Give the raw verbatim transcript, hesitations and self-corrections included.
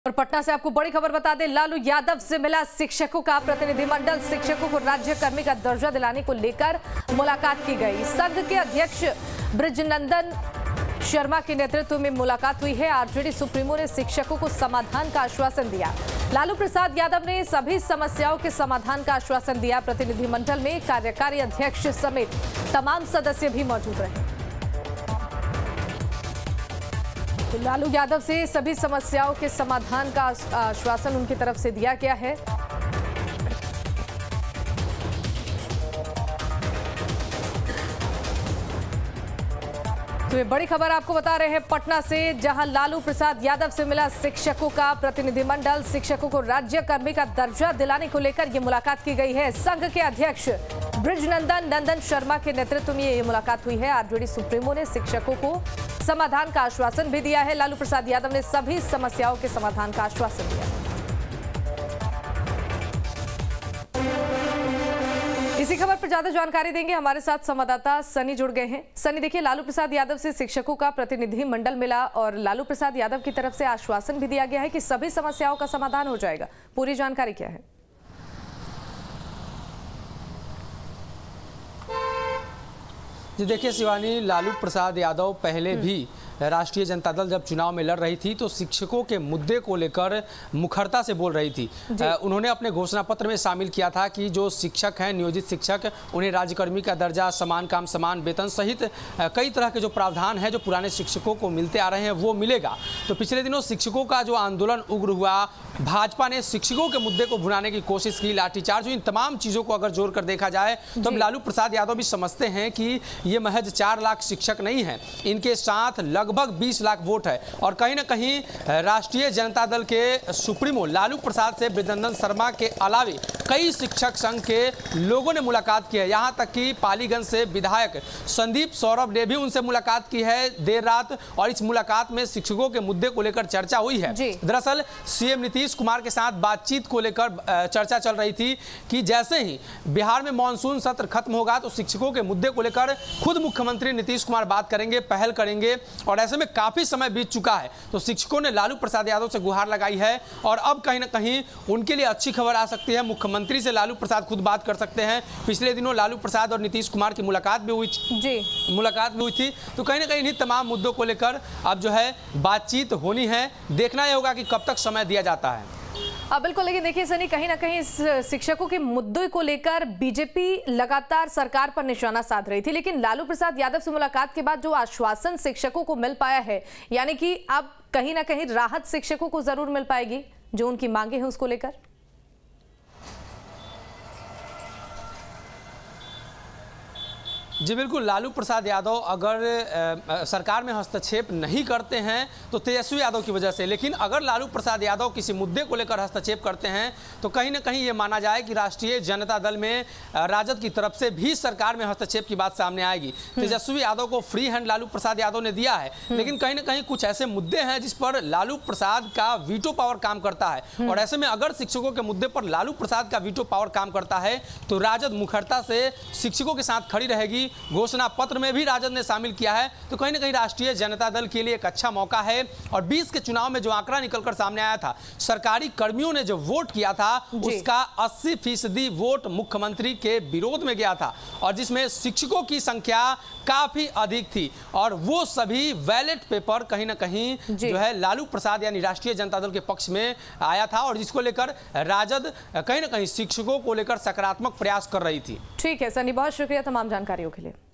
और पटना से आपको बड़ी खबर बता दें, लालू यादव से मिला शिक्षकों का प्रतिनिधिमंडल। शिक्षकों को राज्यकर्मी का दर्जा दिलाने को लेकर मुलाकात की गई। संघ के अध्यक्ष ब्रिजनंदन शर्मा के नेतृत्व में मुलाकात हुई है। आरजेडी सुप्रीमो ने शिक्षकों को समाधान का आश्वासन दिया। लालू प्रसाद यादव ने सभी समस्याओं के समाधान का आश्वासन दिया। प्रतिनिधिमंडल में कार्यकारी अध्यक्ष समेत तमाम सदस्य भी मौजूद रहे। तो लालू यादव से सभी समस्याओं के समाधान का आश्वासन उनकी तरफ से दिया गया है। तो ये बड़ी खबर आपको बता रहे हैं पटना से, जहां लालू प्रसाद यादव से मिला शिक्षकों का प्रतिनिधिमंडल। शिक्षकों को राज्यकर्मी का दर्जा दिलाने को लेकर ये मुलाकात की गई है। संघ के अध्यक्ष ब्रिजनंदन नंदन शर्मा के नेतृत्व में ये मुलाकात हुई है। आरजेडी सुप्रीमो ने शिक्षकों को समाधान का आश्वासन भी दिया है। लालू प्रसाद यादव ने सभी समस्याओं के समाधान का आश्वासन दिया। इसी खबर पर ज्यादा जानकारी देंगे, हमारे साथ संवाददाता सनी जुड़ गए हैं। सनी, देखिए, लालू प्रसाद यादव से शिक्षकों का प्रतिनिधि मंडल मिला और लालू प्रसाद यादव की तरफ से आश्वासन भी दिया गया है कि सभी समस्याओं का समाधान हो जाएगा। पूरी जानकारी क्या है? जी देखिए शिवानी, लालू प्रसाद यादव पहले भी राष्ट्रीय जनता दल जब चुनाव में लड़ रही थी तो शिक्षकों के मुद्दे को लेकर मुखरता से बोल रही थी। उन्होंने अपने घोषणा पत्र में शामिल किया था कि जो शिक्षक हैं, नियोजित शिक्षक, उन्हें राज्यकर्मी का दर्जा, समान काम समान वेतन सहित कई तरह के जो प्रावधान है जो पुराने शिक्षकों को मिलते आ रहे हैं वो मिलेगा। तो पिछले दिनों शिक्षकों का जो आंदोलन उग्र हुआ, भाजपा ने शिक्षकों के मुद्दे को भुनाने की कोशिश की, लाठीचार्ज, इन तमाम चीज़ों को अगर जोड़कर देखा जाए तो अब लालू प्रसाद यादव भी समझते हैं कि ये महज चार लाख शिक्षक नहीं है, इनके साथ लगभग बीस लाख वोट है। और कहीं ना कहीं राष्ट्रीय जनता दल के सुप्रीमो लालू प्रसाद से ब्रिजनंदन शर्मा के अलावे कई शिक्षक संघ के लोगों ने मुलाकात की है। यहां तक कि पालीगंज से विधायक संदीप सौरभ ने भी उनसे मुलाकात की है देर रात, और इस मुलाकात में शिक्षकों के मुद्दे को लेकर चर्चा हुई है। दरअसल सीएम नीतीश कुमार के साथ बातचीत को लेकर चर्चा चल रही थी कि जैसे ही बिहार में मानसून सत्र खत्म होगा तो शिक्षकों के मुद्दे को लेकर खुद मुख्यमंत्री नीतीश कुमार बात करेंगे, पहल करेंगे। और ऐसे में काफी समय बीत चुका है तो शिक्षकों ने लालू प्रसाद यादव से गुहार लगाई है और अब कहीं ना कहीं उनके लिए अच्छी खबर आ सकती है। मुख्यमंत्री से लालू प्रसाद खुद बात कर सकते हैं। पिछले दिनों लालू प्रसाद और नीतीश कुमार की मुलाकात भी हुई जी मुलाकात भी हुई थी। तो कहीं ना कहीं इन्हीं तमाम मुद्दों को लेकर अब जो है बातचीत होनी है। देखना यह होगा कि कब तक समय दिया जाता है। अब बिल्कुल, लेकिन देखिए सनी, कहीं ना कहीं इस शिक्षकों के मुद्दे को लेकर बीजेपी लगातार सरकार पर निशाना साध रही थी, लेकिन लालू प्रसाद यादव से मुलाकात के बाद जो आश्वासन शिक्षकों को मिल पाया है, यानी कि अब कहीं ना कहीं राहत शिक्षकों को जरूर मिल पाएगी जो उनकी मांगे हैं उसको लेकर। जी बिल्कुल, लालू प्रसाद यादव अगर आ, सरकार में हस्तक्षेप नहीं करते हैं तो तेजस्वी यादव की वजह से, लेकिन अगर लालू प्रसाद यादव किसी मुद्दे को लेकर हस्तक्षेप करते हैं तो कहीं ना कहीं ये माना जाए कि राष्ट्रीय जनता दल में राजद की तरफ से भी सरकार में हस्तक्षेप की बात सामने आएगी। तेजस्वी यादव को फ्री हैंड लालू प्रसाद यादव ने दिया है, लेकिन कहीं ना कहीं कुछ ऐसे मुद्दे हैं जिस पर लालू प्रसाद का वीटो पावर काम करता है। और ऐसे में अगर शिक्षकों के मुद्दे पर लालू प्रसाद का वीटो पावर काम करता है तो राजद मुखरता से शिक्षकों के साथ खड़ी रहेगी। घोषणा पत्र में भी राजद ने शामिल किया है। तो कहीं ना कहीं राष्ट्रीय जनता दल के लिए एक अच्छा मौका है। और बीस के चुनाव में जो आंकड़ा निकलकर सामने आया था, सरकारी कर्मियों ने जो वोट किया था उसका अस्सी फीसदी वोट मुख्यमंत्री के विरोध में गया था, और जिसमें शिक्षकों की संख्या काफी अधिक थी। और वो सभी बैलेट पेपर कहीं ना कहीं जो है लालू प्रसाद यानी राष्ट्रीय जनता दल के पक्ष में आया था, और जिसको लेकर राजद कहीं ना कहीं शिक्षकों को लेकर सकारात्मक प्रयास कर रही थी। ठीक है सनी, बहुत शुक्रिया तमाम जानकारियों के लिए।